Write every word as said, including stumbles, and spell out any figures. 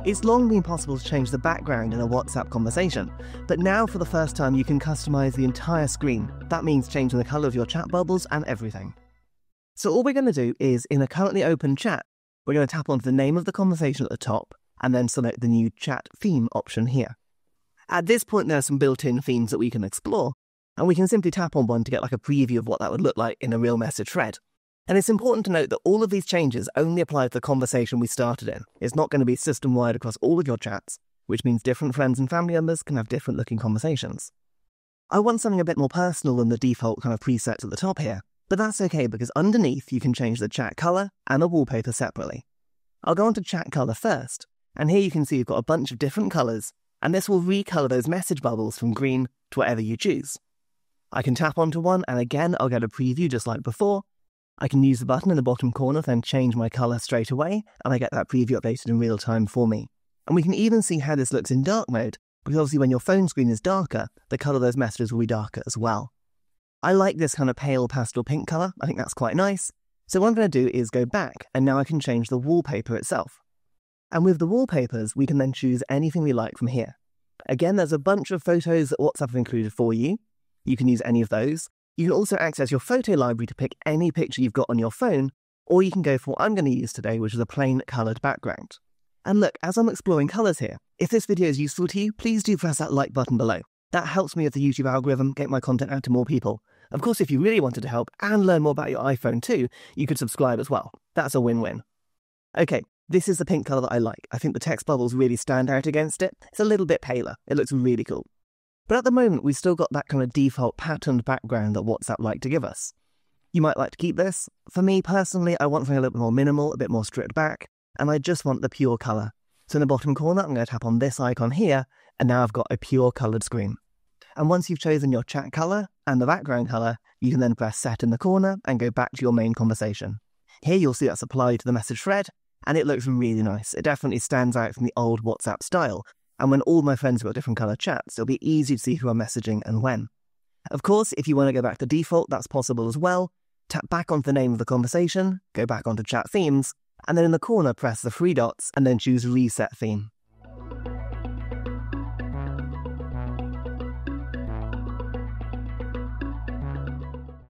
It's long been possible to change the background in a WhatsApp conversation, but now for the first time you can customize the entire screen. That means changing the color of your chat bubbles and everything. So all we're going to do is, in a currently open chat, we're going to tap onto the name of the conversation at the top and then select the new chat theme option here. At this point, there are some built-in themes that we can explore, and we can simply tap on one to get like a preview of what that would look like in a real message thread. And it's important to note that all of these changes only apply to the conversation we started in. It's not going to be system-wide across all of your chats, which means different friends and family members can have different looking conversations. I want something a bit more personal than the default kind of presets at the top here, but that's okay because underneath you can change the chat color and the wallpaper separately. I'll go on to chat color first, and here you can see you've got a bunch of different colors, and this will recolor those message bubbles from green to whatever you choose. I can tap onto one, and again I'll get a preview just like before. I can use the button in the bottom corner, then change my color straight away, and I get that preview updated in real time for me. And we can even see how this looks in dark mode, because obviously when your phone screen is darker, the color of those messages will be darker as well. I like this kind of pale pastel pink color. I think that's quite nice. So what I'm going to do is go back, and now I can change the wallpaper itself. And with the wallpapers, we can then choose anything we like from here. Again, there's a bunch of photos that WhatsApp have included for you. You can use any of those. You can also access your photo library to pick any picture you've got on your phone, or you can go for what I'm going to use today, which is a plain coloured background. And look, as I'm exploring colours here, if this video is useful to you, please do press that like button below. That helps me with the YouTube algorithm, get my content out to more people. Of course, if you really wanted to help and learn more about your iPhone too, you could subscribe as well. That's a win-win. Okay, this is the pink colour that I like. I think the text bubbles really stand out against it. It's a little bit paler. It looks really cool. But at the moment, we've still got that kind of default patterned background that WhatsApp like to give us. You might like to keep this. For me personally, I want something a little bit more minimal, a bit more stripped back, and I just want the pure colour. So in the bottom corner, I'm going to tap on this icon here, and now I've got a pure coloured screen. And once you've chosen your chat colour and the background colour, you can then press set in the corner and go back to your main conversation. Here you'll see that's applied to the message thread, and it looks really nice. It definitely stands out from the old WhatsApp style. And when all my friends have got different colour chats, it'll be easy to see who I'm messaging and when. Of course, if you want to go back to default, that's possible as well. Tap back onto the name of the conversation, go back onto chat themes, and then in the corner press the three dots and then choose reset theme.